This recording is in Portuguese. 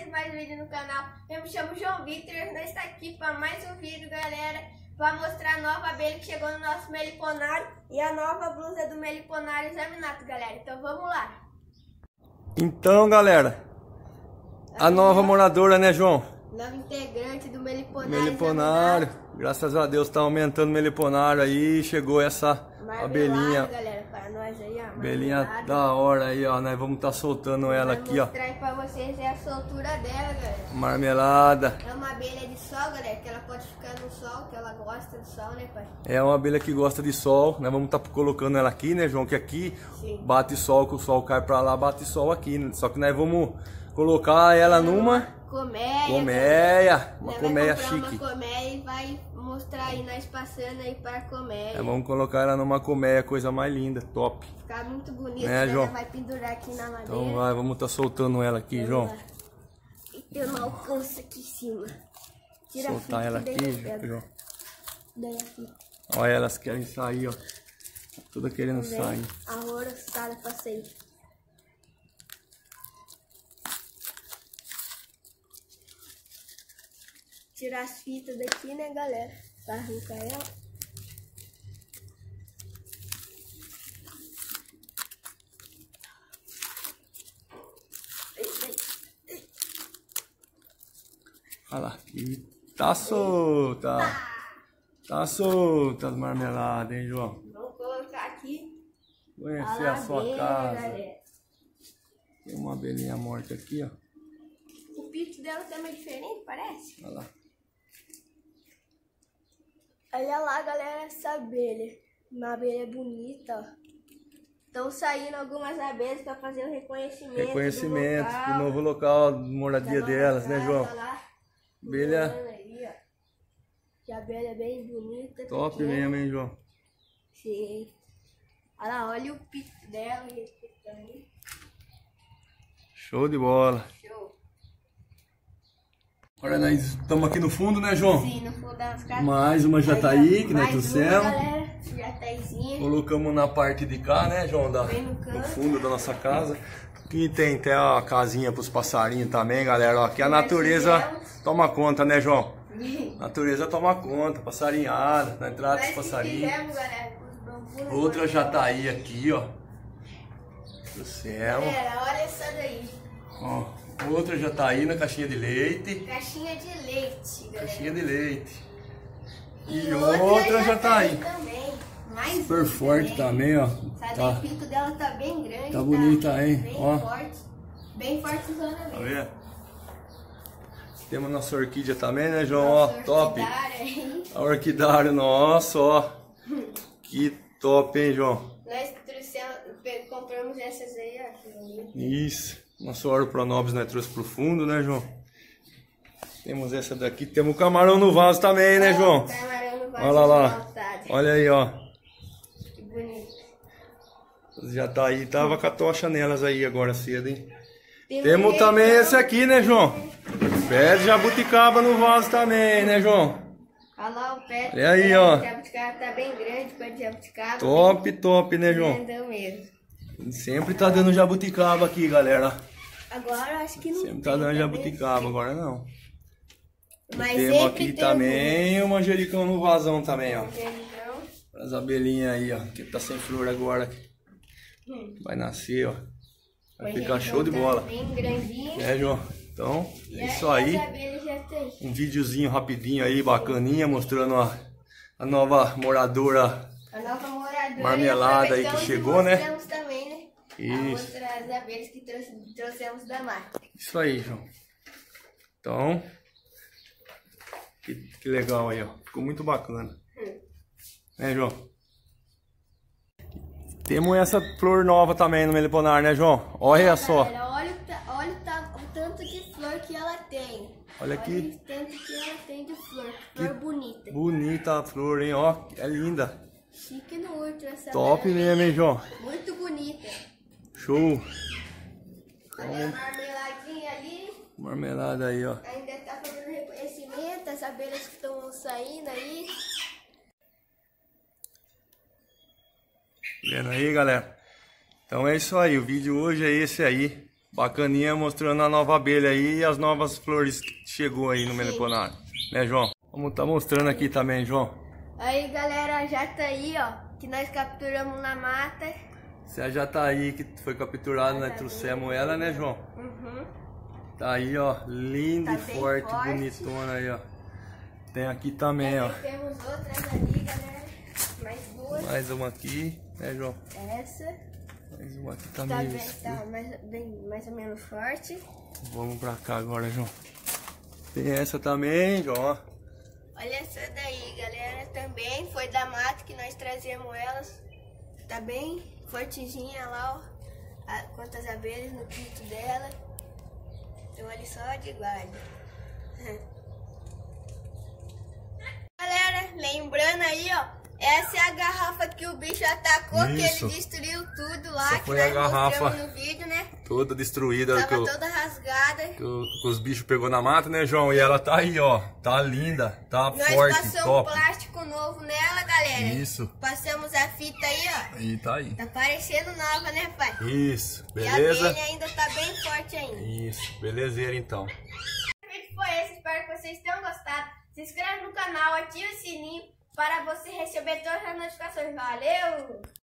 mais vídeo no canal. Eu me chamo João Vitor e nós estamos aqui para mais um vídeo, galera, para mostrar a nova abelha que chegou no nosso meliponário e a nova blusa do meliponário examinato, galera. Então vamos lá. Então, galera, a nova moradora, né, João? Nova integrante do meliponário. Meliponário, graças a Deus tá aumentando o meliponário aí, chegou essa abelhinha. Galera, para nós aí, ó. Abelhinha da hora aí, ó, nós vamos estar soltando ela aqui, ó. Vou mostrar aí pra vocês a soltura dela, galera. Marmelada. É uma abelha de sol, galera, que ela pode ficar no sol, que ela gosta do sol, né, pai? É uma abelha que gosta de sol, nós vamos estar colocando ela aqui, né, João, que aqui Sim. bate sol, que o sol cai pra lá, bate sol aqui, né? Só que nós vamos colocar ela numa colmeia, uma colmeia chique. Uma colmeia e vai mostrar aí nós passando aí para a colmeia. Vamos colocar ela numa colmeia, coisa mais linda, top. Ficar muito bonito, né, João? Vai pendurar aqui na madeira. Então vai, vamos estar soltando ela aqui, João. E tem um alcance aqui em cima. Tira soltar ela aqui, João. Daí aqui. Olha, elas querem sair, ó. Tudo querendo sair. A roçada pra sair. Tirar as fitas daqui, né, galera? Pra arrancar ela. Olha lá, aqui tá solta. Tá solta as marmeladas, hein, João? Vamos colocar aqui. Conhecer a sua casa. Tem uma abelhinha morta aqui, ó. O pico dela também é diferente, parece? Olha lá. Olha lá, galera, essa abelha. Uma abelha bonita, ó. Estão saindo algumas abelhas para fazer o reconhecimento. Reconhecimento do novo local de moradia delas, né, João? Lá, abelha. Aí, ó. Que abelha é bem bonita. Top pequena. mesmo, hein, João? Sim. Olha lá, olha o pico dela. Show de bola. Show. Olha, nós estamos aqui no fundo, né, João? Sim, no fundo das casas. Mais uma jataí que nós trouxemos. Galera, jataizinha. Colocamos na parte de cá, né, João? Do fundo da nossa casa. Aqui tem até a casinha para os passarinhos também, galera. Ó, aqui a natureza toma conta, né, João? A natureza toma conta, passarinhada, na entrada dos passarinhos. Outra jataí aqui, ó. Do céu. Galera, olha essa daí. Ó, outra jataí na caixinha de leite. Caixinha de leite, galera. Caixinha de leite. E outra jataí. Também. Mais super forte também, ó. Tá. O pico dela tá bem grande. Tá bonita, hein? Bem ó. forte. Bem forte zona mesmo. Tá vendo? Temos nossa orquídea também, né, João? Ó, top. A orquidária, nossa, ó. Que top, hein, João? Nós compramos essas aí, ó. Isso. Nosso Oro Pronobis nós trouxe pro fundo, né, João? Temos essa daqui. Temos o camarão no vaso também, né, João? Camarão no vaso. Olha lá. Olha aí, ó. Que bonito. Já tá aí, tava com a tocha nelas aí agora cedo, hein? Temos também esse aqui, né, João? Pé de jabuticaba no vaso também, né, João? Olha lá o pé. Olha aí, ó. O jabuticaba tá bem grande, o pé de jabuticaba. Top, top, né, João? Grandão mesmo. Sempre tá dando jabuticaba aqui, galera. Agora acho que não. Sempre tá dando jabuticaba, agora não. Mas temos aqui também o manjericão no vasão também, ó. Manjericão. As abelhinhas aí, ó. Que tá sem flor agora. Vai nascer, ó. Vai ficar show de bola. Bem grandinho. É, João. Então, é isso aí. Um videozinho rapidinho aí, bacaninha, mostrando a nova moradora. A nova moradora. Marmelada aí que chegou, né? Também, né? Isso. As abelhas que trouxemos da marca. Isso aí, João. Então, que legal aí, ó. Ficou muito bacana. Né, João? Temos essa flor nova também no meliponário, né, João? Olha só. Galera, olha o tanto de flor que ela tem. Olha aqui. O tanto que ela tem de flor. Flor bonita. Bonita a flor, hein? Ó, é linda. Chique no outro essa. Top mesmo, hein, João? Muito bonita. Show. Olha a marmeladinha ali. Marmelada aí, ó. Ainda tá fazendo reconhecimento, as abelhas que estão saindo aí. Vendo aí, galera? Então é isso aí, o vídeo hoje é esse aí. bacaninha, mostrando a nova abelha aí e as novas flores que chegou aí no meliponário. Né, João? Vamos tá mostrando aqui também, João. Aí, galera, já tá aí, ó, que nós capturamos na mata. Você já tá aí, que foi capturada, nós trouxemos ela, né, João? Uhum. Tá aí, ó, linda Tá e forte, bonitona aí, ó. Tem aqui também, ó. Temos outras ali, galera. Mais duas. Mais uma aqui, né, João? Essa. Mais uma aqui Tá também. bem, tá mais ou menos forte. Vamos pra cá agora, João. Tem essa também, João, ó. Olha essa daí, galera. Também foi da mata que nós trazemos elas. Tá bem fortezinha lá, ó. Quantas abelhas no quinto dela. Então ali só de guarda. Galera, lembrando aí, ó. Essa é a garrafa que o bicho atacou, que ele destruiu tudo lá. Essa foi a garrafa no vídeo, né? toda destruída. Tava toda rasgada. Que os bichos pegou na mata, né, João? E ela tá aí, ó. Tá linda, tá Nós forte, passamos top. plástico novo nela, galera. Isso. Passamos a fita aí, ó. E tá aí. Tá parecendo nova, né, pai? Isso, E a beleza? abelha ainda tá bem forte ainda. Isso, belezeira então. O vídeo foi esse, espero que vocês tenham gostado. Se inscreve no canal, ative o sininho para você receber todas as notificações. Valeu!